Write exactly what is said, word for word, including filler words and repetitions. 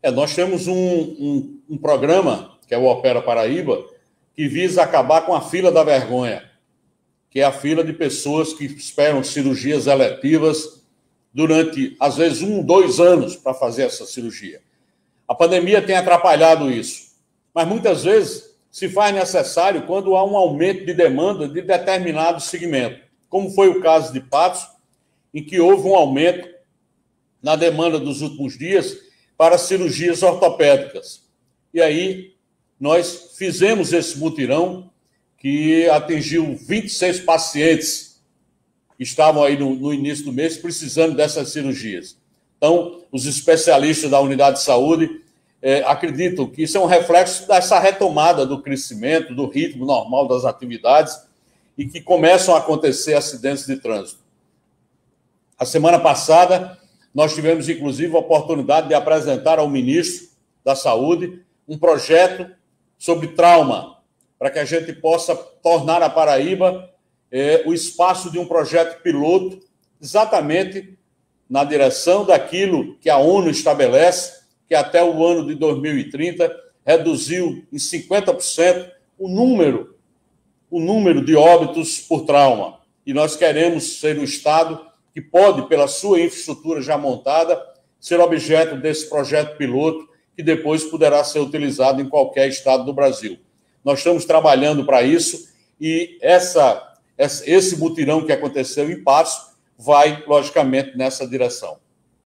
É, nós temos um, um, um programa, que é o Opera Paraíba, que visa acabar com a fila da vergonha, que é a fila de pessoas que esperam cirurgias eletivas durante, às vezes, um, dois anos para fazer essa cirurgia. A pandemia tem atrapalhado isso, mas muitas vezes se faz necessário quando há um aumento de demanda de determinado segmento, como foi o caso de Patos, em que houve um aumento na demanda dos últimos dias para cirurgias ortopédicas. E aí nós fizemos esse mutirão que atingiu vinte e seis pacientes que estavam aí no, no início do mês precisando dessas cirurgias. Então, os especialistas da unidade de saúde é, acreditam que isso é um reflexo dessa retomada do crescimento, do ritmo normal das atividades e que começam a acontecer acidentes de trânsito. A semana passada, nós tivemos, inclusive, a oportunidade de apresentar ao ministro da Saúde um projeto sobre trauma, para que a gente possa tornar a Paraíba é, o espaço de um projeto piloto, exatamente na direção daquilo que a ONU estabelece, que até o ano de dois mil e trinta reduziu em cinquenta por cento o número, o número de óbitos por trauma. E nós queremos ser o Estado que pode, pela sua infraestrutura já montada, ser objeto desse projeto piloto, que depois poderá ser utilizado em qualquer estado do Brasil. Nós estamos trabalhando para isso e essa, esse mutirão que aconteceu em Patos vai, logicamente, nessa direção.